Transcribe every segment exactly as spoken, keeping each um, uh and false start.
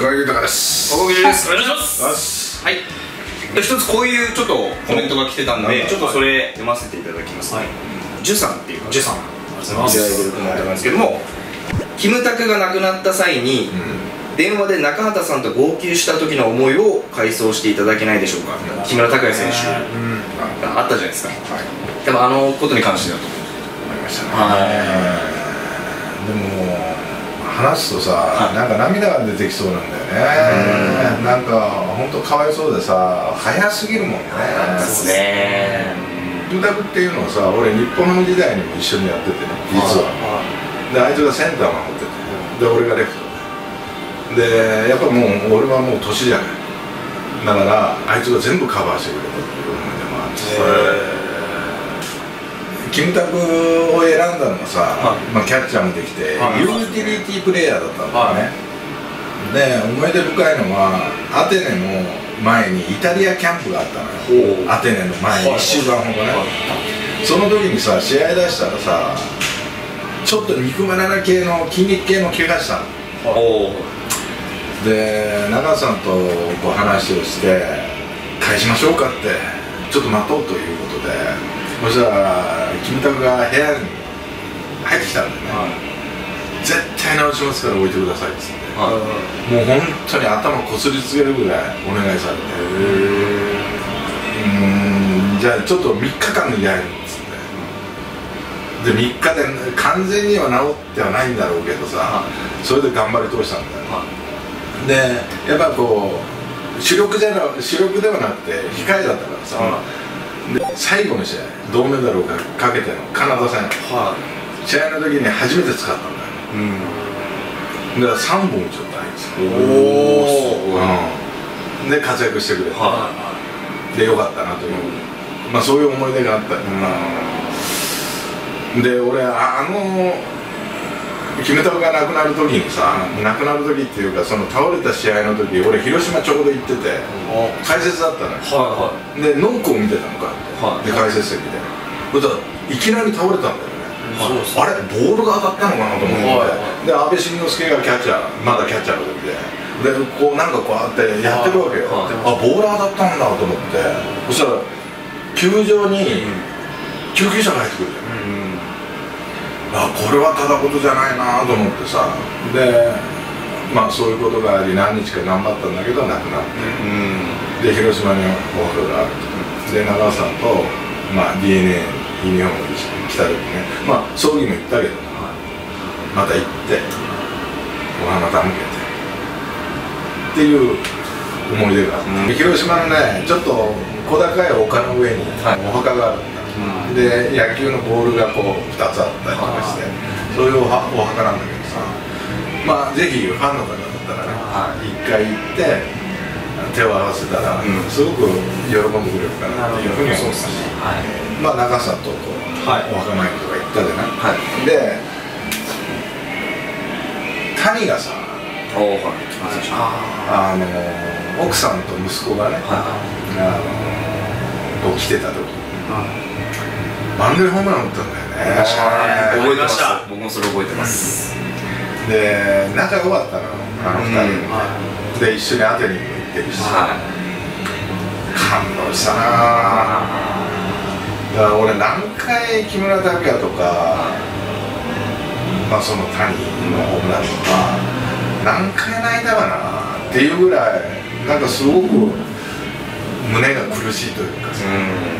中井豊です。 岡口です。お願いします。はい。一つこういうちょっとコメントが来てたんで、ちょっとそれ読ませていただきます。ジュさんっていうジュさんいただいてるコメントなんですけども、キムタクが亡くなった際に電話で中畑さんと号泣した時の思いを回想していただけないでしょうか。木村拓哉選手があったじゃないですか。でもあのことに関してだと思いましたね。 でも話すとさ、なんか涙が出てきそうなんだよね。なんか本当かわいそうでさ、早すぎるもんね。 そうですね。 キムタクっていうのはさ、俺日本ハム時代にも一緒にやっててね、実は。であいつがセンター守ってて、で俺がレフトで、やっぱもう俺はもう年じゃない。だからあいつが全部カバーしてくれたっていう思い出もあって。キムタクを選んだのがさ、まあキャッチャーもできて、ユーティリティプレイヤーだったんだよね。で、思い出深いのは、アテネの前にイタリアキャンプがあったのよ。アテネの前にいっしゅうかんほどね。その時にさ、試合出したらさ、ちょっと肉離れ系の筋肉系の怪我したの。で、中さんとこう話をして返しましょうかってちょっと待とうということで、そしたらキムタクが部屋に入ってきたんだよね。絶対直しますから置いてくださいっつって、もう本当に頭こすりつけるぐらいお願いされて、うんじゃあちょっとみっかかんでやるっつって、でみっかで完全には治ってはないんだろうけどさ、それで頑張り通したんだよ。でやっぱこう主力じゃな主力ではなくて控えだったからさ、で最後の試合銅メダルをかけてのカナダ戦、試合の時に初めて使ったんだよ。だからさんぼん打ちゃったんですよ。で活躍してくれて、でよかったなという、まあそういう思い出があったりとかで、俺あのキムタクが亡くなる時にさ、亡くなる時っていうかその倒れた試合の時、俺広島ちょうど行ってて解説だったのよ。でノックを見てたのかって、で解説席でそしたらいきなり倒れたんだよね。あれボールが当たったのかなと思って、で阿部慎之助がキャッチャー、まだキャッチャーの時で、でこうなんかこうやってやってるわけよ。あボール当たったんだと思って、そしたら球場に救急車が入ってくるじゃん。あこれはただ事じゃないなと思ってさ、でまあそういうことがあり何日か頑張ったんだけど亡くなって、で広島にお墓があると、で長尾さんと、まあ、ディーエヌエー ユニフォームに来た時ね、まあ葬儀も行ったけどまた行ってお花手向けてっていう思い出があって、広島のねちょっと小高い丘の上にお墓があるんだ。で野球のボールがこうふたつあったりとかして、そういうお墓なんだけどさ、まあぜひファンの方だったらね一回行って手を合わせたらすごく喜んでくれるかなっていうふうに思いますし、まあ長さとこうお墓参りとか行ったじゃない。で谷がさ、あの奥さんと息子がねこう来てた時満塁ホームラン打ったんだよね。 覚えてました。僕もそれ覚えてます。 で仲良かったのあのふたりで、一緒にアテネにも行ってるし、感動したな。だから俺何回木村拓哉とか、まあその谷のホームランとか何回泣いたかなっていうぐらい、なんかすごく胸が苦しいというかさ、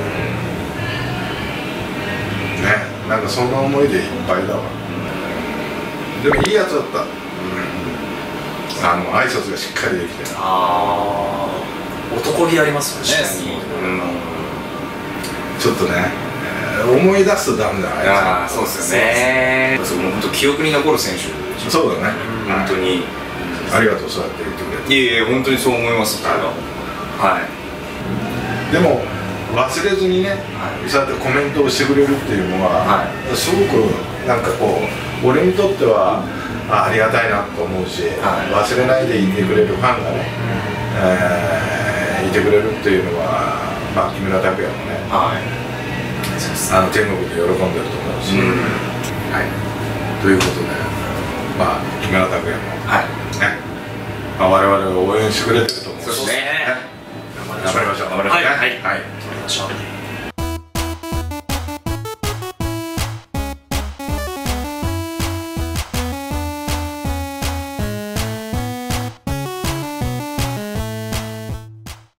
ね、なんかそんな思いでいっぱいだわ。でもいいやつだった。あの挨拶がしっかりできて、 ああ男気ありますよね。 ちょっとね思い出すとダメだね。 ああそうですよね。そこも本当記憶に残る選手。 そうだね、 本当にありがとう、そうやって言ってくれて。 いえいえ本当にそう思います。はい。 でも忘れずにね、そうやってコメントをしてくれるっていうのは、すごくなんかこう俺にとっては あ, ありがたいなと思うし、忘れないでいてくれるファンがね、えー、いてくれるっていうのは、まあ、木村拓哉もね、あの天国で喜んでると思うし、はい、ということで、まあ、木村拓哉も、ね、 まあ我々を応援してくれてると思う。 そうですね。 頑張りましょう。 頑張りましょう。 はいはい。 頑張りましょう。